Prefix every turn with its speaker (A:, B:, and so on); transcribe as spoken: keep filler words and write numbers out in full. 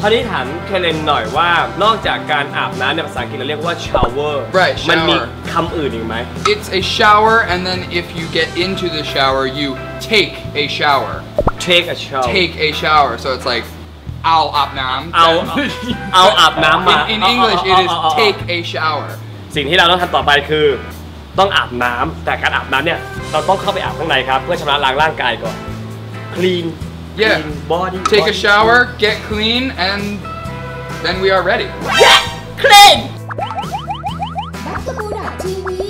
A: าวนี้ถามเคเลนหน่อยว่านอกจากการอาบน้ำในภาษาอังกฤษเราเรียกว่า shower
B: Right,
A: มันมี
B: shower
A: คำอื่นอีกไหม
B: It's a shower, and then if you get into the shower, you take a shower.
A: take a shower
B: Take a shower. So it's like, I'll อาบน้ำ
A: เอาเอาอาบน้ำมา
B: In, in English, it is take a shower.
A: สิ่งที่เราต้องทำต่อไปคือต้องอาบน้ำแต่การอาบน้ำเนี่ยเราต้องเข้าไปอาบข้างในครับเพื่อชำระล้างร่างกายก่อน clean
B: Yeah.
A: clean body
B: Take
A: body.
B: a shower, get clean, and then we are ready.
A: clean
C: บักกะบูดาทีวี